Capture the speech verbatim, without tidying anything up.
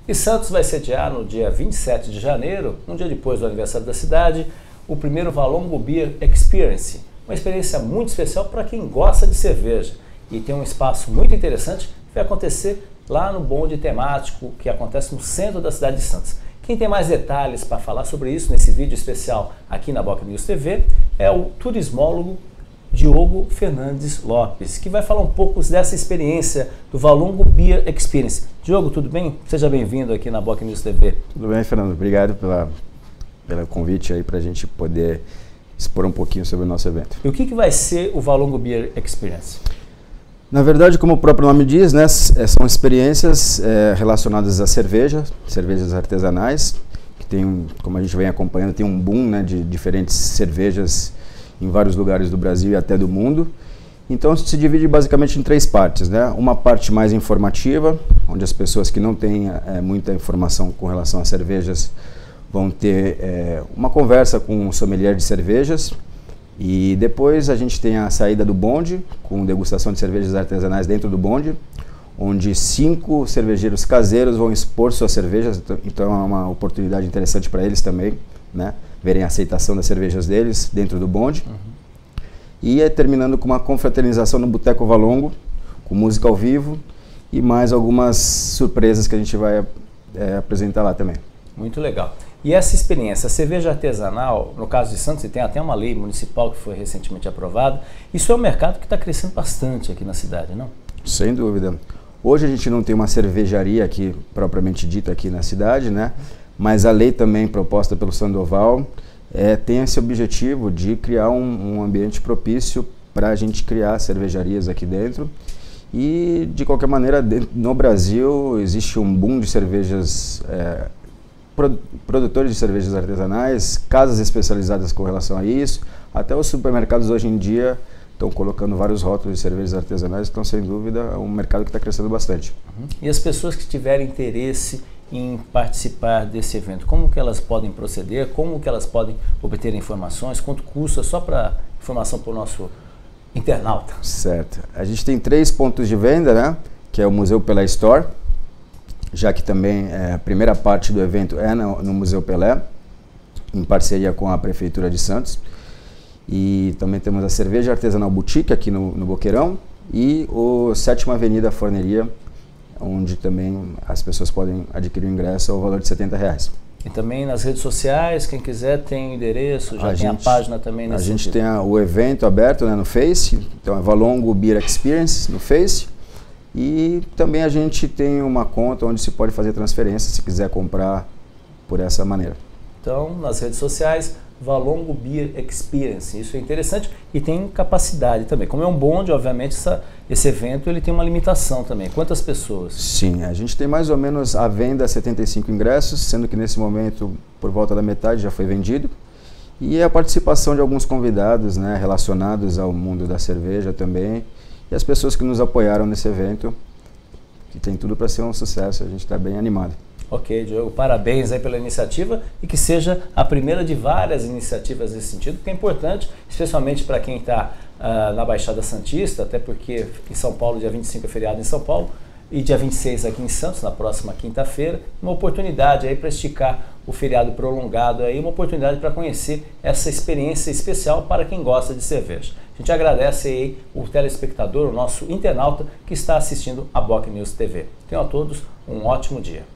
E Santos vai sediar no dia vinte e sete de janeiro, um dia depois do aniversário da cidade, o primeiro Valongo Beer Experience, uma experiência muito especial para quem gosta de cerveja. E tem um espaço muito interessante que vai acontecer lá no bonde temático que acontece no centro da cidade de Santos. Quem tem mais detalhes para falar sobre isso nesse vídeo especial aqui na Boca News T V é o turismólogo Diogo Fernandes Lopes, que vai falar um pouco dessa experiência do Valongo Beer Experience. Diogo, tudo bem? Seja bem-vindo aqui na Boca News T V. Tudo bem, Fernando. Obrigado pela, pelo convite aí para a gente poder expor um pouquinho sobre o nosso evento. E o que, que vai ser o Valongo Beer Experience? Na verdade, como o próprio nome diz, né, são experiências é, relacionadas à cerveja, cervejas artesanais, que tem, como a gente vem acompanhando, tem um boom, né, de diferentes cervejas em vários lugares do Brasil e até do mundo. Então se divide basicamente em três partes, né? Uma parte mais informativa, onde as pessoas que não têm é, muita informação com relação a cervejas vão ter é, uma conversa com um sommelier de cervejas. E depois a gente tem a saída do bonde, com degustação de cervejas artesanais dentro do bonde, onde cinco cervejeiros caseiros vão expor suas cervejas, então é uma oportunidade interessante para eles também, né? Verem a aceitação das cervejas deles dentro do bonde. Uhum. E é terminando com uma confraternização no Boteco Valongo, com música ao vivo e mais algumas surpresas que a gente vai é, apresentar lá também. Muito legal. E essa experiência, a cerveja artesanal, no caso de Santos, e tem até uma lei municipal que foi recentemente aprovada, isso é um mercado que está crescendo bastante aqui na cidade, não? Sem dúvida. Hoje a gente não tem uma cervejaria aqui, propriamente dita aqui na cidade, né? Mas a lei também proposta pelo Sandoval é, tem esse objetivo de criar um, um ambiente propício para a gente criar cervejarias aqui dentro. E, de qualquer maneira, no Brasil existe um boom de cervejas, é, produtores de cervejas artesanais, casas especializadas com relação a isso. Até os supermercados hoje em dia estão colocando vários rótulos de cervejas artesanais, então, sem dúvida, é um mercado que está crescendo bastante. Uhum. E as pessoas que tiverem interesse em participar desse evento, como que elas podem proceder, como que elas podem obter informações, quanto custa, só para informação para o nosso internauta? Certo. A gente tem três pontos de venda, né? Que é o Museu Pelé Store, já que também é, a primeira parte do evento é no, no Museu Pelé, em parceria com a Prefeitura de Santos. E também temos a Cerveja Artesanal Boutique aqui no, no Boqueirão e o Sétima Avenida Forneria, onde também as pessoas podem adquirir o ingresso ao valor de setenta reais. E também nas redes sociais, quem quiser tem o endereço, já a tem gente, a página também nesse A gente sentido. tem a, o evento aberto, né, no Face, então é Valongo Beer Experience no Face. E também a gente tem uma conta onde se pode fazer transferência se quiser comprar por essa maneira. Então, nas redes sociais, Valongo Beer Experience, isso é interessante e tem capacidade também. Como é um bonde, obviamente, essa, esse evento ele tem uma limitação também. Quantas pessoas? Sim, a gente tem mais ou menos à venda setenta e cinco ingressos, sendo que nesse momento, por volta da metade já foi vendido. E a participação de alguns convidados, né, relacionados ao mundo da cerveja também. E as pessoas que nos apoiaram nesse evento, que tem tudo para ser um sucesso, a gente está bem animado. Ok, Diogo, parabéns aí pela iniciativa e que seja a primeira de várias iniciativas nesse sentido, que é importante, especialmente para quem está uh, na Baixada Santista, até porque em São Paulo, dia vinte e cinco é feriado em São Paulo, e dia vinte e seis aqui em Santos, na próxima quinta-feira, uma oportunidade aí para esticar o feriado prolongado, aí, uma oportunidade para conhecer essa experiência especial para quem gosta de cerveja. A gente agradece aí o telespectador, o nosso internauta que está assistindo a Boca News T V. Tenham a todos um ótimo dia.